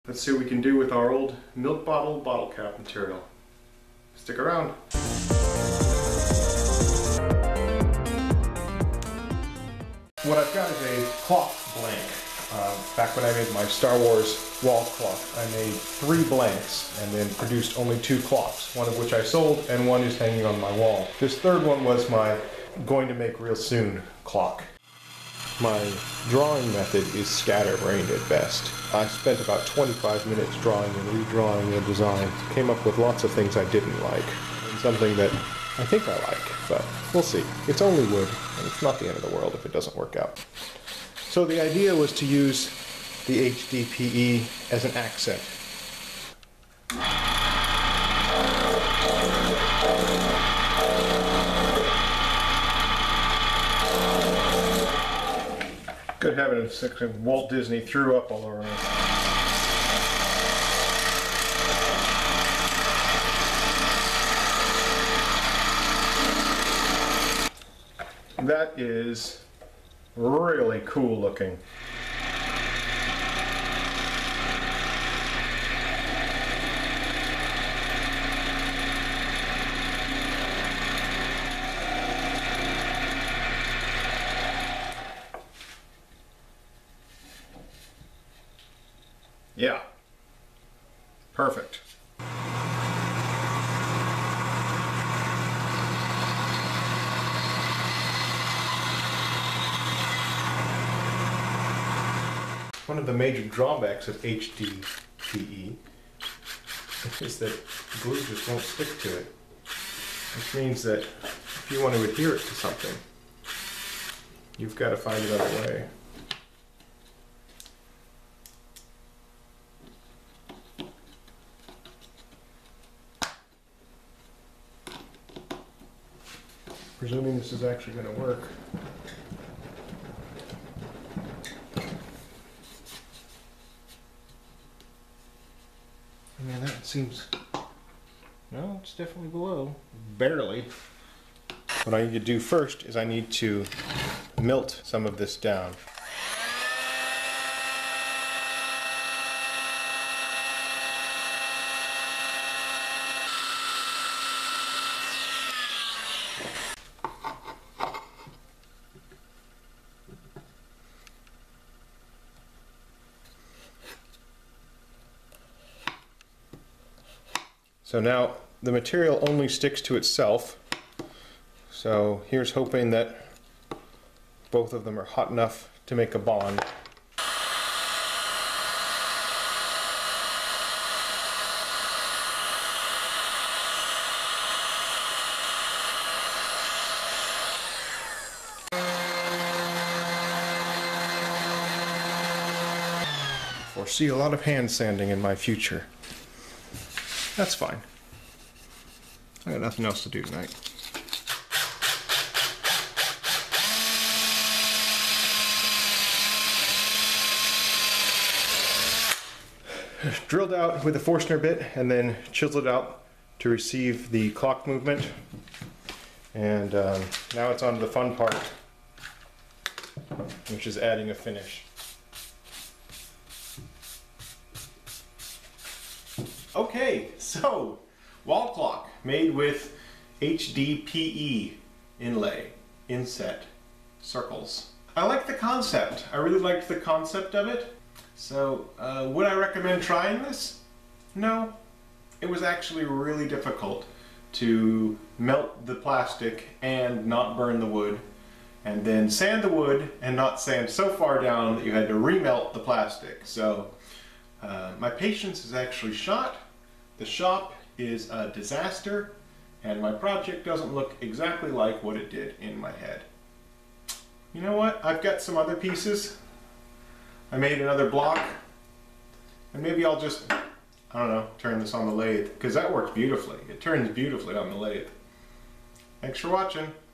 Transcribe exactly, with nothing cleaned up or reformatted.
Let's see what we can do with our old milk bottle bottle cap material. Stick around. What I've got is a clock blank. Uh, back when I made my Star Wars wall clock, I made three blanks and then produced only two clocks, one of which I sold and one is hanging on my wall. This third one was my going to make real soon clock. My drawing method is scatterbrained at best. I spent about twenty-five minutes drawing and redrawing the design. Came up with lots of things I didn't like, and something that I think I like, but we'll see. It's only wood, and it's not the end of the world if it doesn't work out. So the idea was to use the H D P E as an accent. Good heavens, Walt Disney threw up all over me. That is really cool looking. Yeah, perfect. One of the major drawbacks of H D P E is that glue just won't stick to it, which means that if you want to adhere it to something, you've got to find another way. Presuming this is actually going to work. I mean, that seems... No, it's definitely below. Barely. What I need to do first is I need to melt some of this down. So now the material only sticks to itself. So here's hoping that both of them are hot enough to make a bond. Foresee a lot of hand sanding in my future. That's fine. I got nothing else to do tonight. Drilled out with a Forstner bit and then chiseled out to receive the clock movement. And um, now it's on to the fun part, which is adding a finish. Okay, so wall clock made with H D P E inlay, inset, circles. I like the concept. I really liked the concept of it. So uh, would I recommend trying this? No. It was actually really difficult to melt the plastic and not burn the wood, and then sand the wood and not sand so far down that you had to remelt the plastic. So Uh, my patience is actually shot, the shop is a disaster, and my project doesn't look exactly like what it did in my head. You know what? I've got some other pieces. I made another block, and maybe I'll just, I don't know, turn this on the lathe, because that works beautifully. It turns beautifully on the lathe. Thanks for watching.